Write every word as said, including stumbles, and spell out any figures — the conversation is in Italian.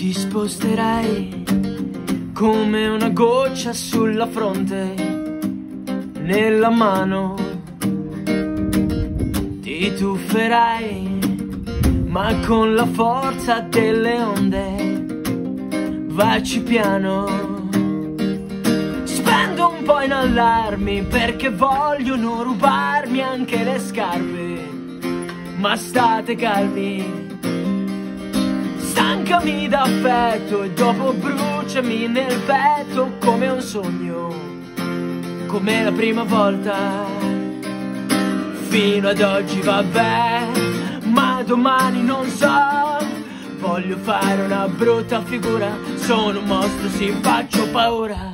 Ti sposterai come una goccia sulla fronte, nella mano ti tufferai, ma con la forza delle onde, vacci piano. Spendo un po' in allarmi perché vogliono rubarmi anche le scarpe, ma state calmi. Stancami d'affetto e dopo bruciami nel petto come un sogno, come la prima volta. Fino ad oggi vabbè, ma domani non so. Voglio fare una brutta figura, sono un mostro, sì, faccio paura.